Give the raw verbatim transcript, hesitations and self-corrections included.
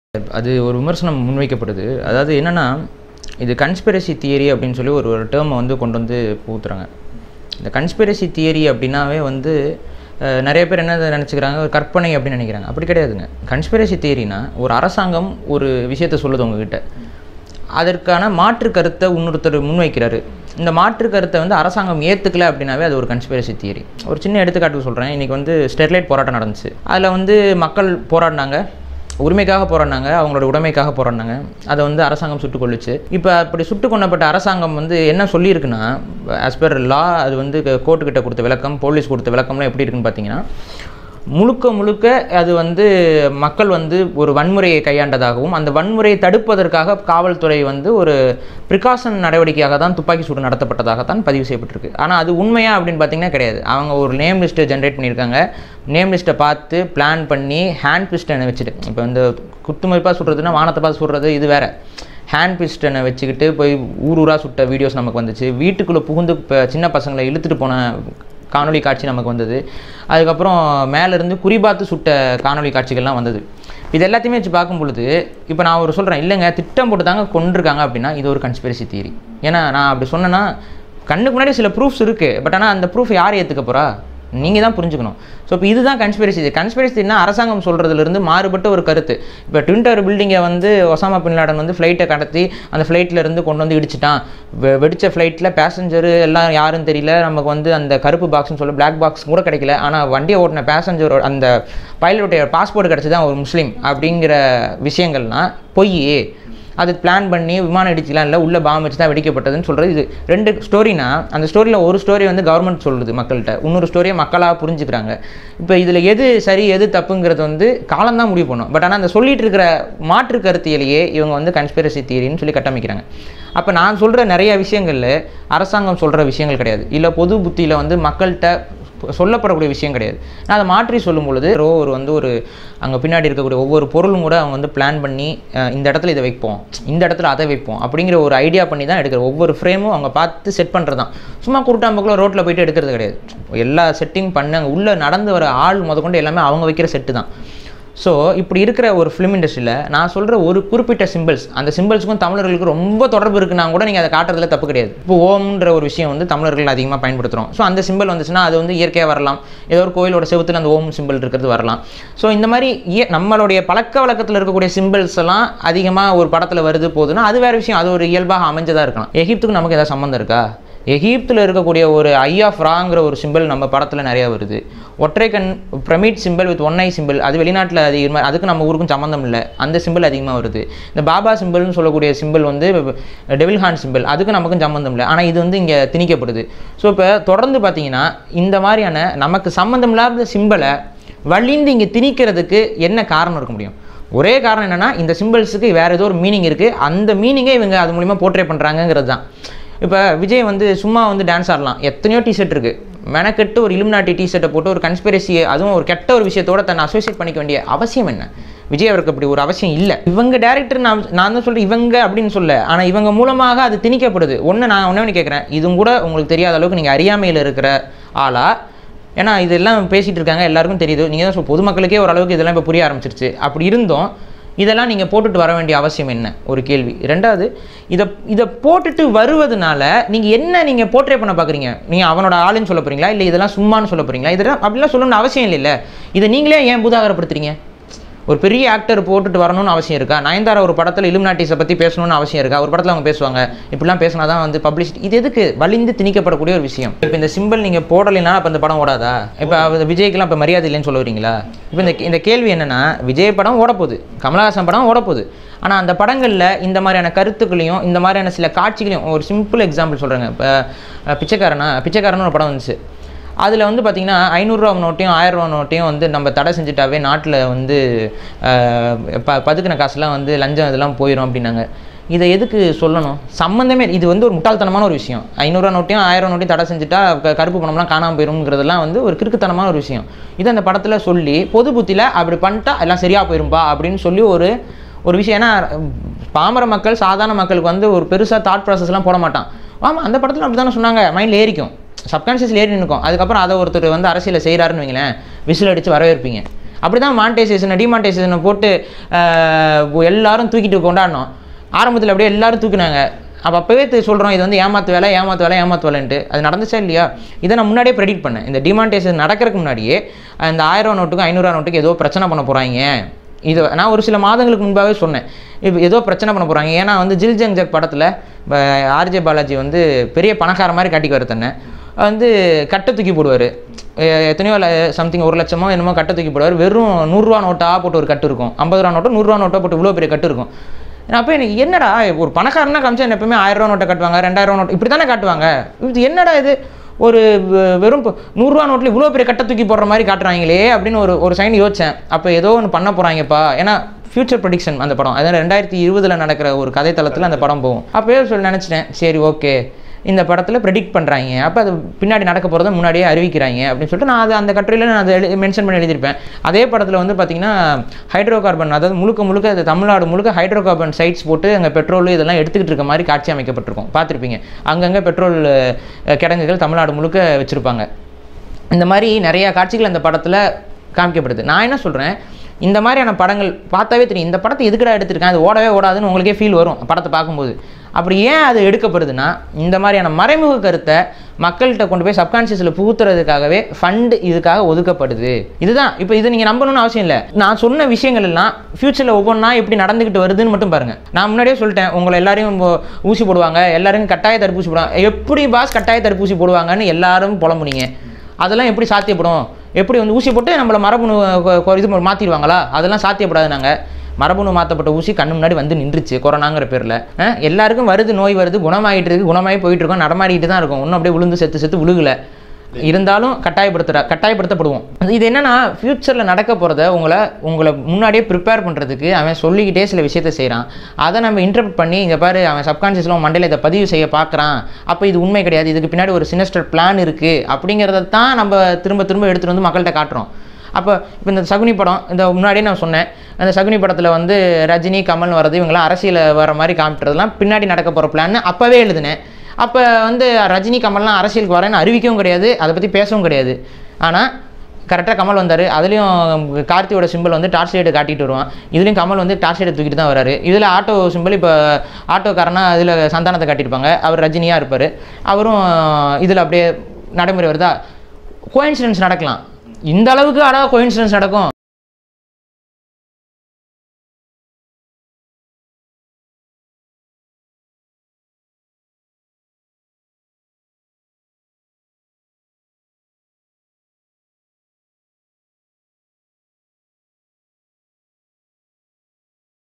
அது ஒரு விமர்சனம் முன்வைக்கப்படுது. அதாவது என்னன்னா, இது கன்ஸ்பிரசி தியரி அப்படின்னு சொல்லி ஒரு ஒரு டேர்மை வந்து கொண்டு வந்து ஊத்துறாங்க. இந்த கன்ஸ்பிரசி தியரி அப்படின்னாவே வந்து நிறைய பேர் என்ன நினச்சிக்கிறாங்க, ஒரு கற்பனை அப்படின்னு நினைக்கிறாங்க. அப்படி கிடையாதுங்க. கன்ஸ்பிரசி தியரினா ஒரு அரசாங்கம் ஒரு விஷயத்த சொல்லுது உங்ககிட்ட, அதற்கான மாற்று கருத்தை இன்னொருத்தர் முன்வைக்கிறாரு. இந்த மாற்று கருத்தை வந்து அரசாங்கம் ஏற்றுக்கல அப்படின்னாவே அது ஒரு கன்ஸ்பிரசி தியரி. ஒரு சின்ன எடுத்துக்காட்டுக்கு சொல்கிறேன். இன்றைக்கி வந்து ஸ்டெர்லைட் போராட்டம் நடந்துச்சு. அதில் வந்து மக்கள் போராடினாங்க, உரிமைக்காக போராடினாங்க, அவங்களோட உடைமைக்காக போராடினாங்க. அதை வந்து அரசாங்கம் சுட்டுக் கொள்ளுச்சு. இப்போ அப்படி சுட்டு கொல்லப்பட்ட அரசாங்கம் வந்து என்ன சொல்லியிருக்குன்னா, ஆஸ் பர் லா அது வந்து கோர்ட்டுக்கிட்ட கொடுத்த விளக்கம், போலீஸ் கொடுத்த விளக்கம்லாம் எப்படி இருக்குன்னு பார்த்தீங்கன்னா, முழுக்க முழுக்க அது வந்து மக்கள் வந்து ஒரு வன்முறையை கையாண்டதாகவும், அந்த வன்முறையை தடுப்பதற்காக காவல்துறை வந்து ஒரு ப்ரிகாஷன் நடவடிக்கையாக தான் துப்பாக்கி சூடு நடத்தப்பட்டதாகத்தான் பதிவு செய்யப்பட்டிருக்கு. ஆனால் அது உண்மையா அப்படின்னு பார்த்தீங்கன்னா கிடையாது. அவங்க ஒரு நேம் லிஸ்ட்டை ஜென்ரேட் பண்ணியிருக்காங்க. நேம் லிஸ்ட்டை பார்த்து பிளான் பண்ணி ஹேண்ட் பிஸ்டனை வச்சுட்டு, இப்போ இந்த குத்துமதிப்பாக சுடுறதுன்னா வானத்தை பார்த்து சுடுறது இது வேறு. ஹேண்ட் பிஸ்டனை வச்சுக்கிட்டு போய் ஊர் ஊராக சுட்ட வீடியோஸ் நமக்கு வந்துச்சு. வீட்டுக்குள்ளே புகுந்து சின்ன பசங்களை இழுத்துட்டு போன காணொலி காட்சி நமக்கு வந்தது. அதுக்கப்புறம் மேலேருந்து குறிபார்த்து சுட்ட காணொலி காட்சிகள்லாம் வந்தது. இது எல்லாத்தையுமே வச்சு பார்க்கும் பொழுது இப்போ நான் ஒரு சொல்கிறேன், இல்லைங்க திட்டம் போட்டு தாங்க கொண்டிருக்காங்க அப்படின்னா இது ஒரு கன்ஸ்பிரசி தியரி. ஏன்னா நான் அப்படி சொன்னேன்னா கண்ணுக்கு முன்னாடி சில ப்ரூஃப்ஸ் இருக்குது. பட் ஆனால் அந்த ப்ரூஃப் யார் ஏற்றுக்க போகிறா, நீங்கள் தான் புரிஞ்சுக்கணும். ஸோ இப்போ இதுதான் கன்ஸ்பிரசி. கன்ஸ்பிரசினா அரசாங்கம் சொல்கிறதுலேருந்து மாறுபட்ட ஒரு கருத்து. இப்போ ட்வின் டவர் பில்டிங்கை வந்து ஒசாமா பின் லாடன் வந்து ஃப்ளைட்டை கடத்தி அந்த ஃப்ளைட்டிலேருந்து கொண்டு வந்து இடிச்சிட்டான். வெ வெடித்த ஃப்ளைட்டில் பேசஞ்சரு எல்லாம் யாருன்னு தெரியல, நமக்கு வந்து அந்த கருப்பு பாக்ஸ்னு சொல்ல பிளாக் பாக்ஸ் கூட கிடைக்கல. ஆனால் வண்டியை ஓட்டின பேசஞ்சரோட அந்த பைலட்டுடைய பாஸ்போர்ட் கிடச்சி தான் ஒரு முஸ்லீம் அப்படிங்கிற விஷயங்கள்லாம் பொய். அது பிளான் பண்ணி விமானம் இடிச்சிக்கலாம், இல்லை உள்ள பாம்பு வச்சு தான் வெடிக்கப்பட்டதுன்னு சொல்கிறது. இது ரெண்டு ஸ்டோரினா, அந்த ஸ்டோரியில் ஒரு ஸ்டோரி வந்து கவர்மெண்ட் சொல்லுது மக்கள்கிட்ட, இன்னொரு ஸ்டோரியை மக்களாக புரிஞ்சுக்கிறாங்க. இப்போ இதில் எது சரி எது தப்புங்கிறது வந்து காலம்தான் முடிவு பண்ணும். பட் ஆனால் அந்த சொல்லிட்டு இருக்கிற மாற்று கருத்தியலையே இவங்க வந்து கன்ஸ்பிரசி தியரின்னு சொல்லி கட்டமைக்கிறாங்க. அப்போ நான் சொல்கிற நிறைய விஷயங்களில் அரசாங்கம் சொல்கிற விஷயங்கள் கிடையாது, இல்லை பொது புத்தியில் வந்து மக்கள்கிட்ட சொல்லப்படக்கூடிய விஷயம் கிடையாது. நான் அதை மாற்றி சொல்லும் பொழுது ஒரு வந்து ஒரு அங்கே பின்னாடி இருக்கக்கூடிய ஒவ்வொரு பொருளும் கூட அவங்க வந்து பிளான் பண்ணி இந்த இடத்துல இதை வைப்போம், இந்த இடத்துல அதை வைப்போம் அப்படிங்கிற ஒரு ஐடியா பண்ணி தான் எடுக்கிற ஒவ்வொரு ஃப்ரேமும் அவங்க பார்த்து செட் பண்ணுறது தான். சும்மா குருட்டாம்பக்குள்ள ரோட்டில் போய்ட்டு எடுக்கிறது கிடையாது. எல்லா செட்டிங் பண்ணி அங்கே உள்ளே நடந்து வர ஆள் முதற்கொண்டு எல்லாமே அவங்க வைக்கிற செட்டு தான். ஸோ இப்படி இருக்கிற ஒரு ஃபிலிம் இண்டஸ்ட்ரியில் நான் சொல்கிற ஒரு குறிப்பிட்ட சிம்பிள்ஸ், அந்த சிம்பிள்ஸுக்கும் தமிழர்களுக்கு ரொம்ப தொடர்பு இருக்குன்னா கூட நீங்கள் அதை காட்டுறதுல தப்பு கிடையாது. இப்போ ஓம்ன்ற ஒரு விஷயம் வந்து தமிழர்கள் அதிகமாக பயன்படுத்துகிறோம். ஸோ அந்த சிம்பிள் வந்துச்சுன்னா அது வந்து இயற்கையாக வரலாம். ஏதோ ஒரு கோயிலோட செவுத்தில் அந்த ஓம் சிம்பிள் இருக்கிறது வரலாம். ஸோ இந்த மாதிரி நம்மளுடைய பழக்க வழக்கத்தில் இருக்கக்கூடிய சிம்பிள்ஸ் எல்லாம் அதிகமாக ஒரு படத்தில் வருது போகுதுன்னா அது வேறு விஷயம், அது ஒரு இயல்பாக அமைஞ்சதாக இருக்கலாம். எகிப்துக்கு நமக்கு ஏதாவது சம்மந்தம் இருக்கா? எகிப்தில் இருக்கக்கூடிய ஒரு ஐ ஆஃப் ராங்கிற ஒரு சிம்பிள் நம்ம படத்தில் நிறையா வருது. ஒற்றை கண் pyramid simple with one eye simple அது வெளிநாட்டில் அதிகமாக, அதுக்கு நம்ம ஊருக்கும் சம்மந்தம் இல்லை, அந்த சிம்பிள் அதிகமாக வருது. இந்த பாபா சிம்பிள்னு சொல்லக்கூடிய சிம்பிள் வந்து டெவில் ஹார்ன் சிம்பிள், அதுக்கு நமக்கும் சம்மந்தம் இல்லை, ஆனால் இது வந்து இங்கே திணிக்கப்படுது. ஸோ இப்போ தொடர்ந்து பார்த்தீங்கன்னா இந்த மாதிரியான நமக்கு சம்மந்தம் இல்லாத சிம்பிளை வழிந்து இங்கே திணிக்கிறதுக்கு என்ன காரணம் இருக்க முடியும்? ஒரே காரணம் என்னென்னா இந்த சிம்பிள்ஸுக்கு வேறு ஏதோ ஒரு மீனிங் இருக்குது, அந்த மீனிங்கை இவங்க அது மூலிமா போர்ட்ரே பண்ணுறாங்கிறது தான். இப்போ விஜய் வந்து சும்மா வந்து டான்ஸ் ஆடலாம், எத்தனையோ டிஷர்ட் இருக்குது, மெனக்கெட்டு ஒரு illuminati டிஷர்ட்டை போட்டு ஒரு கன்ஸ்பிரசியை, அதுவும் ஒரு கெட்ட ஒரு விஷயத்தோட தன்னை அசோசியேட் பண்ணிக்க வேண்டிய அவசியம் என்ன? விஜய் அவருக்கு அப்படி ஒரு அவசியம் இல்லை. இவங்க டேரக்டர் நான் நான் தான் சொல்கிறேன் இவங்க அப்படின்னு சொல்ல, ஆனால் இவங்க மூலமாக அது திணிக்கப்படுது. ஒன்று நான் ஒன்று கேட்குறேன், இதுவும் கூட உங்களுக்கு தெரியாத அளவுக்கு நீங்கள் அறியாமையில் இருக்கிற ஆளா? ஏன்னா இதெல்லாம் பேசிகிட்டு இருக்காங்க, எல்லாருக்கும் தெரியுது. நீங்கள் தான் பொதுமக்களுக்கே ஓரளவுக்கு இதெல்லாம் இப்போ புரிய ஆரம்பிச்சிருச்சு. அப்படி இருந்தோம் இதெல்லாம் நீங்கள் போட்டுட்டு வர வேண்டிய அவசியம் என்ன? ஒரு கேள்வி. ரெண்டாவது, இதை இதை போட்டுட்டு வருவதனால நீங்கள் என்ன நீங்கள் போர்ட்ரே பண்ண பார்க்குறீங்க? நீங்கள் அவனோட ஆளுன்னு சொல்ல போகிறீங்களா, இல்லை இதெல்லாம் சும்மானு சொல்ல போகிறீங்களா? இதெல்லாம் அப்படிலாம் சொல்லணும்னு அவசியம் இல்லை. இதை நீங்களே ஏன் பூதாகரப்படுத்துறீங்க? ஒரு பெரிய ஆக்டர் போட்டுட்டு வரணும்னு அவசியம் இருக்கா? நயன்தாரா ஒரு படத்தில் illuminatis பற்றி பேசணும்னு அவசியம் இருக்கா? ஒரு படத்தில் அவங்க பேசுவாங்க, இப்படிலாம் பேசினா தான் வந்து பப்ளிசிட்டி. இது எதுக்கு வலிந்து திணிக்கப்படக்கூடிய ஒரு விஷயம்? இப்போ இந்த சிம்பிள் நீங்கள் போடலைன்னா அப்போ இந்த படம் ஓடாதா? இப்போ விஜய்க்கெல்லாம் இப்போ மரியாதை இல்லைன்னு சொல்ல வரீங்களா? இப்போ இந்த இந்த கேள்வி என்னென்னா, விஜய் படம் ஓடப்போகுது, கமலஹாசன் படம் ஓடப்போகுது, ஆனால் அந்த படங்களில் இந்த மாதிரியான கருத்துக்களையும் இந்த மாதிரியான சில காட்சிகளையும், ஒரு சிம்பிள் எக்ஸாம்பிள் சொல்கிறேங்க. இப்போ பிச்சைக்காரனா பிச்சைக்காரன்னு ஒரு படம் வந்துச்சு. அதில் வந்து பார்த்திங்கன்னா ஐநூறுரூவா நோட்டையும் ஆயிரரூவா நோட்டையும் வந்து நம்ம தடை செஞ்சுட்டாவே நாட்டில் வந்து ப பதுக்கின காசுலாம் வந்து லஞ்சம் இதெல்லாம் போயிடும் அப்படின்னாங்க. இதை எதுக்கு சொல்லணும்? சம்மந்தமே, இது வந்து ஒரு முட்டாள்தனமான ஒரு விஷயம். ஐநூறுரூவா நோட்டையும் ஆயிரம் நோட்டையும் தடை செஞ்சுட்டா கருப்பு பணம்லாம் காணாமல் போயிருங்கிறதுலாம் வந்து ஒரு கிறுக்குத்தனமான ஒரு விஷயம். இது அந்த படத்தில் சொல்லி பொது புத்தியில் அப்படி பண்ணிட்டா எல்லாம் சரியாக போயிரும்பா அப்படின்னு சொல்லி ஒரு ஒரு விஷயம். ஏன்னா பாமர மக்கள் சாதாரண மக்களுக்கு வந்து ஒரு பெருசாக தாட் ப்ராசஸ்லாம் போட மாட்டான். ஆமாம், அந்த படத்தில் அப்படி தானே சொன்னாங்க, மைண்டில் ஏறிக்கும், சப்கான்ஷியஸில் ஏறி நிற்கும். அதுக்கப்புறம் அதை ஒருத்தர் வந்து அரசியலை செய்கிறாருன்னு வைங்களேன், விசில் அடித்து வரவேற்பீங்க. அப்படி தான் மானிட்டைசேஷனை டிமானிட்டைசேஷனை போட்டு எல்லாரும் தூக்கிட்டு கொண்டாடணும். ஆரம்பத்தில் அப்படியே எல்லாரும் தூக்கினாங்க. அப்போ அப்போவே சொல்கிறோம் இது வந்து ஏமாத்து வேலை ஏமாத்து வேலை ஏமாத்து வேலைன்ட்டு. அது நடந்துச்சா இல்லையா? இதை நான் முன்னாடியே ப்ரெடிக்ட் பண்ணேன். இந்த டிமானிட்டைசேஷன் நடக்கிறதுக்கு முன்னாடியே அந்த ஆயிரம் நோட்டுக்கும் ஐநூறுரூவா நோட்டுக்கு ஏதோ பிரச்சனை பண்ண போகிறாங்க. இது நான் ஒரு சில மாதங்களுக்கு முன்பாகவே சொன்னேன், இப்போ ஏதோ பிரச்சனை பண்ண போகிறாங்க. ஏன்னா வந்து ஜில் ஜங் ஜக் படத்தில் ஆர்ஜே பாலாஜி வந்து பெரிய பணக்கார மாதிரி காட்டிக்குவார் தன்னை. வந்து கட்டை தூக்கி போடுவார். எத்தனையோ சம்திங் ஒரு லட்சமோ என்னமோ கட்டை தூக்கி போடுவார். வெறும் நூறுரூவா நோட்டாக போட்டு ஒரு கட்டு இருக்கும், ஐம்பது ரூபா நோட்டோ நூறுரூவா நோட்டோ போட்டு இவ்வளோ பெரிய கட்டு இருக்கும். அப்போ எனக்கு என்னடா ஒரு பணக்காரனா காமிச்சா எப்பவுமே ஆயிரம் ரூபா நோட்டை காட்டுவாங்க, ரெண்டாயிரம் நோட்டு இப்படி தானே காட்டுவாங்க. இது என்னடா இது ஒரு வெறும் நூறுரூவா நோட்டில் இவ்வளோ பெரிய கட்டை தூக்கி போடுற மாதிரி காட்டுறாங்களே அப்படின்னு ஒரு ஒரு சைன் யோசித்தேன். அப்போ ஏதோ ஒன்று பண்ண போகிறாங்கப்பா. ஏன்னா ஃபியூச்சர் ப்ரெடிக்ஷன் அந்த படம், அதாவது ரெண்டாயிரத்தி இருபதில் நடக்கிற ஒரு கதை தளத்தில் அந்த படம் போகும். அப்போயே சொல்லி நினச்சிட்டேன், சரி ஓகே இந்த படத்தில் ப்ரெடிக்ட் பண்ணுறாங்க, அப்போ அது பின்னாடி நடக்க போகிறத முன்னாடியே அறிவிக்கிறாங்க அப்படின்னு சொல்லிட்டு நான் அது அந்த கட்டுரையில் நான் அதை எழு மென்ஷன் பண்ணி எழுதியிருப்பேன். அதே படத்தில் வந்து பார்த்திங்கன்னா ஹைட்ரோ கார்பன், அதாவது முழுக்க முழுக்க அது தமிழ்நாடு முழுக்க ஹைட்ரோ கார்பன் சைட்ஸ் போட்டு அங்கே பெட்ரோல் இதெல்லாம் எடுத்துக்கிட்டு இருக்க மாதிரி காட்சி அமைக்கப்பட்டிருக்கும். பார்த்துருப்பீங்க, அங்கங்கே பெட்ரோல் கிடங்குகள் தமிழ்நாடு முழுக்க வச்சுருப்பாங்க. இந்த மாதிரி நிறையா காட்சிகள் அந்த படத்தில் காமிக்கப்படுது. நான் என்ன சொல்கிறேன், இந்த மாதிரியான படங்கள் பார்த்தாவே தெரியும் இந்த படத்தை எதுக்கடா எடுத்திருக்கேன், அது ஓடவே ஓடாதுன்னு உங்களுக்கே ஃபீல் வரும் படத்தை பார்க்கும்போது. அப்படி ஏன் அது எடுக்கப்படுதுன்னா, இந்த மாதிரியான மறைமுக கருத்தை மக்கள்கிட்ட கொண்டு போய் சப்கான்ஷியஸில் புகுத்துறதுக்காகவே ஃபண்டு இதுக்காக ஒதுக்கப்படுது. இதுதான். இப்போ இது நீங்கள் நம்பணும்னு அவசியம் இல்லை. நான் சொன்ன விஷயங்கள் எல்லாம் ஃபியூச்சரில் ஒவ்வொன்றா எப்படி நடந்துக்கிட்டு வருதுன்னு மட்டும் பாருங்கள். நான் முன்னாடியே சொல்லிட்டேன், உங்களை எல்லாரையும் ஊசி போடுவாங்க, எல்லாரும் கட்டாய தடுப்பூசி போடுவாங்க. எப்படி பாஸ் கட்டாய தடுப்பூசி போடுவாங்கன்னு எல்லாரும் புலம்புனீங்க. அதெல்லாம் எப்படி சாத்தியப்படும்? எப்படி வந்து ஊசி போட்டு நம்மளை மரபணு இது மாற்றிடுவாங்களா? அதெல்லாம் சாத்தியப்படாது. நாங்கள் மரபணு மாற்றப்பட்ட ஊசி கண்ணு முன்னாடி வந்து நின்றுச்சு கொரோனாங்கிற பேரில். எல்லாருக்கும் வருது, நோய் வருது, குணமாகிட்டு இருக்குது, குணமாகி போயிட்டு இருக்கோம், நடமாடிட்டு தான் இருக்கும், ஒன்றும் அப்படியே விழுந்து செத்து செத்து விழுகலை. இருந்தாலும் கட்டாயப்படுத்துகிற கட்டாயப்படுத்தப்படுவோம். இது என்னென்னா ஃப்யூச்சரில் நடக்க போகிறத உங்களை உங்களை முன்னாடியே ப்ரிப்பேர் பண்ணுறதுக்கு அவன் சொல்லிக்கிட்டே சில விஷயத்தை செய்கிறான். அதை நம்ம இன்டர்பிரட் பண்ணி இங்கே பாரு அவன் சப்கான்ஷியஸில் மண்டையில் இதை பதிவு செய்ய பார்க்குறான், அப்போ இது உண்மை கிடையாது, இதுக்கு பின்னாடி ஒரு சினிஸ்டர் பிளான் இருக்குது அப்படிங்கிறத தான் நம்ம திரும்ப திரும்ப எடுத்துகிட்டு வந்து மக்கள்கிட்ட காட்டுறோம். அப்போ இப்போ இந்த சகுனி படம், இந்த முன்னாடியே நான் சொன்னேன், அந்த சகுனி படத்தில் வந்து ரஜினி கமல் வர்றது இவங்களாம் அரசியல் வர மாதிரி காமிட்டுறதுலாம் பின்னாடி நடக்க போகிற பிளான்னு அப்போவே எழுதினேன். அப்போ வந்து ரஜினி கமல்லாம் அரசியலுக்கு வரேன்னு அறிவிக்கவும் கிடையாது, அதை பற்றி பேசவும் கிடையாது. ஆனால் கரெக்டாக கமல் வந்தார். அதுலேயும் கார்த்தியோட சிம்பிள் வந்து டார்ச் லைட்டை காட்டிட்டு வருவான், இதுலேயும் கமல் வந்து டார்ச் லைட்டை தூக்கிட்டு தான் வராரு. இதில் ஆட்டோ சிம்பிள் இப்போ ஆட்டோக்காரனா இதில் சந்தானத்தை காட்டியிருப்பாங்க, அவர் ரஜினியாக இருப்பார். அவரும் இதில் அப்படியே நடைமுறை வருதா? கோயின்சிடன்ஸ் நடக்கலாம். இந்த அளவுக்கு அழகாக கோயின்சிடன்ஸ் நடக்கும்.